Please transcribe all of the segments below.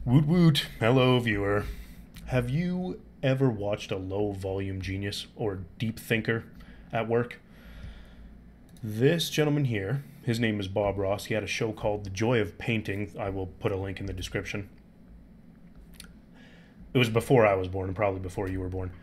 Woot woot. Hello, viewer. Have you ever watched a low volume genius or deep thinker at work? This gentleman here, his name is Bob Ross. He had a show called The Joy of Painting. I will put a link in the description. It was before I was born and probably before you were born.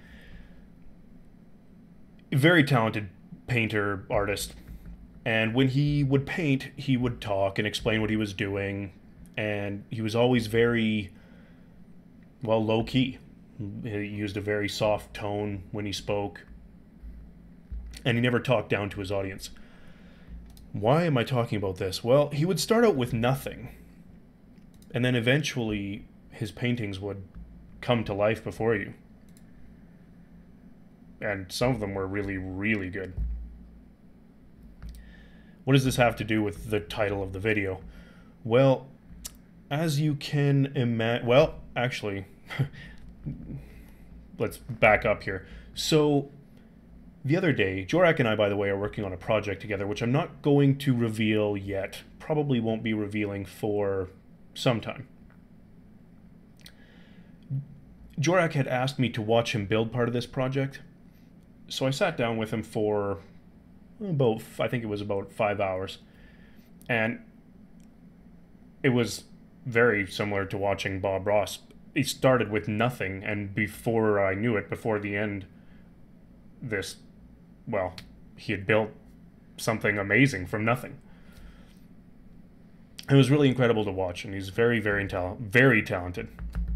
Very talented painter, artist. And when he would paint, he would talk and explain what he was doing. And he was always very, well, low key. He used a very soft tone when he spoke. And he never talked down to his audience. Why am I talking about this? Well, he would start out with nothing. And then eventually his paintings would come to life before you. And some of them were really, really good. What does this have to do with the title of the video? Well, as you can imagine... Well, actually, let's back up here. So, the other day, Jorak and I, by the way, are working on a project together, which I'm not going to reveal yet. Probably won't be revealing for some time. Jorak had asked me to watch him build part of this project. So I sat down with him for about, I think it was about 5 hours. And it was very similar to watching Bob Ross. He started with nothing, and before I knew it, before the end, he had built something amazing from nothing. It was really incredible to watch, and he's very, very talented.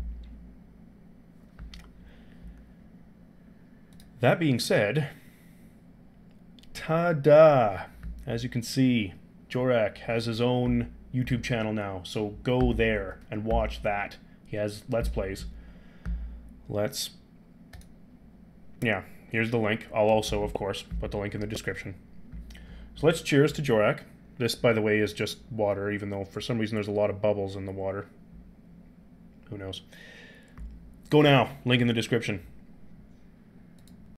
That being said, ta-da! As you can see, Jorak has his own YouTube channel now, so go there and watch that. He has Let's Plays. Yeah, here's the link. I'll also, of course, put the link in the description. So let's cheers to Jorak. This, by the way, is just water, even though for some reason there's a lot of bubbles in the water. Who knows? Go now. Link in the description.